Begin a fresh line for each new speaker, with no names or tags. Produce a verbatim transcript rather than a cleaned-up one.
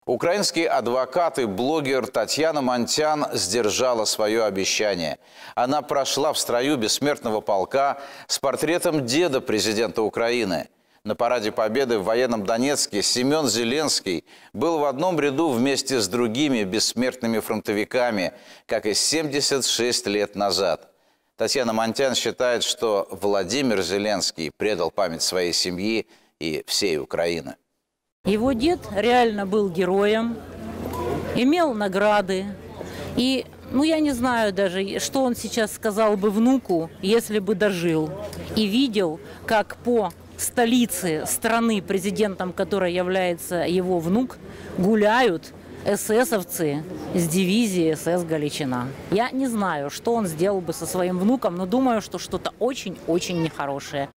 Украинский адвокат и блогер Татьяна Монтян сдержала свое обещание. Она прошла в строю бессмертного полка с портретом деда президента Украины. На параде Победы в военном Донецке Семен Зеленский был в одном ряду вместе с другими бессмертными фронтовиками, как и семьдесят шесть лет назад. Татьяна Монтян считает, что Владимир Зеленский предал память своей семьи и всей Украины.
Его дед реально был героем, имел награды. И, ну, я не знаю даже, что он сейчас сказал бы внуку, если бы дожил. И видел, как по столице страны, президентом которой является его внук, гуляют эсэсовцы с дивизии СС «Галичина». Я не знаю, что он сделал бы со своим внуком, но думаю, что что-то очень-очень нехорошее.